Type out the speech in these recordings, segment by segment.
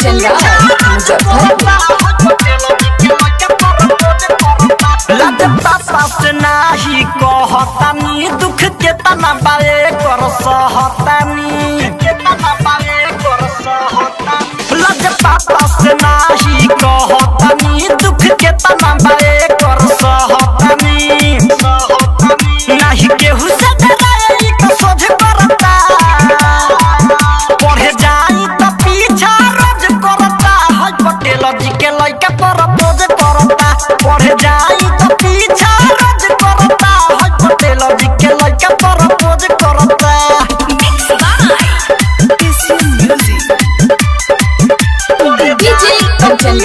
नाही कहतानी दुख के तना बाए कर सहतानी लज पापा से नाही कहतानी दुख के तना बाए कर सहतानी नाही केहू से डराई के सोझ करता पढ़े जाई त पीछा रोज करता है पटेल जी के लइका पर बोझ करता पढ़े जाई त पीछा रोज करता है पटेल जी के लइका पर बोझ करता डीजे कंचन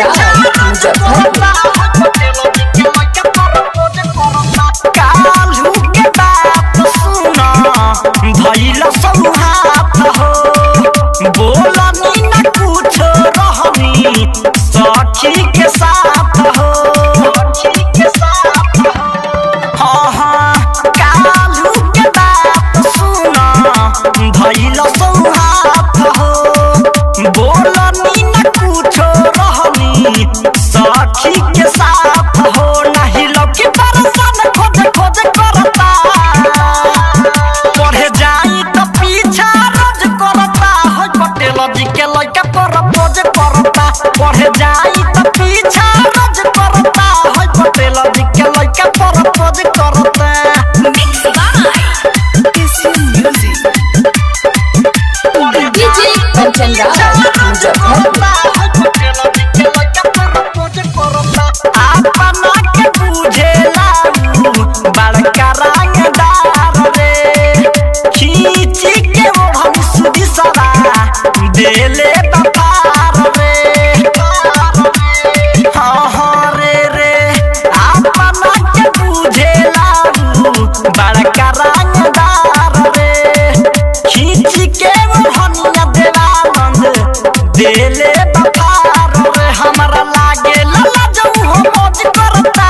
कालू के बात सुना भइल संहात हो बोलनी न कुछ रहनी सखी के साथ हो हाँ कालू के बात सुना भइल संहात हो बोलनी न कुछ रहनी सखी के साथ हो नहीं लौकी बरसन खोज खोज करता पढ़े जाई त पीछा रोज करता है पटेल जी के लइका पर बोझ करता पढ़े जाई त पीछा रोज करता है पटेल जी के लइका पर बोझ करता डीजे कंचन अपना के बुझेला बड़का रंगदार रे खींची के ओढ़न सुधी सवा देले बपार रे हाँ हाँ रे अपना के बुझेला बड़का रंगदार रे खींची के ओढ़निया देवानंद देले बपार रे हमरा लागे ललजऊ हो मौज करता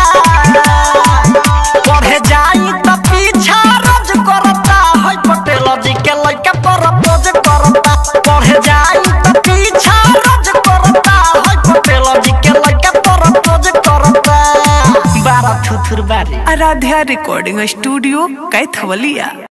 पढ़े जाई त पीछा रोज करता है पटेल जी के लइका पर बोझ करता पढ़े जाई त पीछा रोज करता है पटेल जी के लइका पर बोझ करता बारा थुथुर बारी आराध्या रिकॉर्डिंग स्टूडियो कैथवलिया।